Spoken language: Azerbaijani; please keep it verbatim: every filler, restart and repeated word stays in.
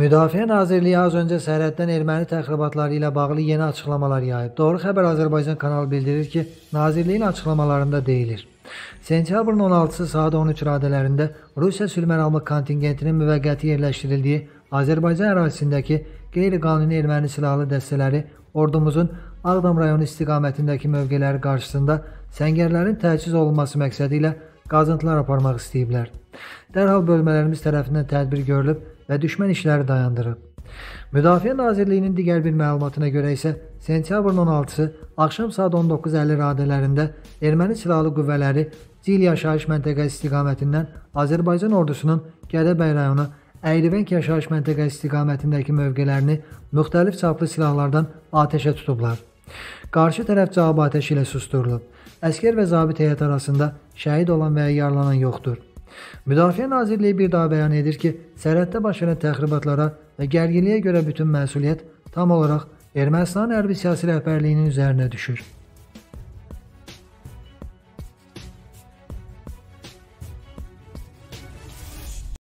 Müdafiə Nazirliyi az öncə sərhəddən erməni təxribatları ilə bağlı yeni açıqlamalar yayıb. Doğru Xəbər Azərbaycan kanalı bildirir ki, Nazirliyin açıqlamalarında deyilir: Sentyabrın on altısı saat on üç radələrində Rusiya sülhməramlıq kontingentinin müvəqqəti yerləşdirildiyi Azərbaycan ərazisindəki qeyri-qanuni erməni silahlı dəstələri ordumuzun Ağdam rayonu istiqamətindəki mövqeləri qarşısında səngərlərin təchiz olunması məqsədi ilə qazıntılar aparmaq istəyiblər. Dərhal bölmələrimiz tərəfindən tədbir görülüb və düşmən işləri dayandırıb. Müdafiə Nazirliyinin digər bir məlumatına görə isə sentyabrın on altısı axşam saat on doqquz əlli radələrində erməni silahlı qüvvələri Cil yaşayış məntəqəsi istiqamətindən Azərbaycan ordusunun Gədəbəy rayonu Əylivənk yaşayış məntəqəsi istiqamətindəki mövqelərini müxtəlif çaplı silahlardan atəşə tutublar. Qarşı tərəf cavab atəşi ilə susturulub. Əskər və zabit heyət arasında şəhid olan və ya yaralanan yoxdur. Müdafiə Nazirliyi bir daha bəyan edir ki, sərhəddə baş verən təxribatlara və gərginliyə görə bütün məsuliyyət tam olaraq Ermənistan hərbi siyasi rəhbərliyinin üzərinə düşür.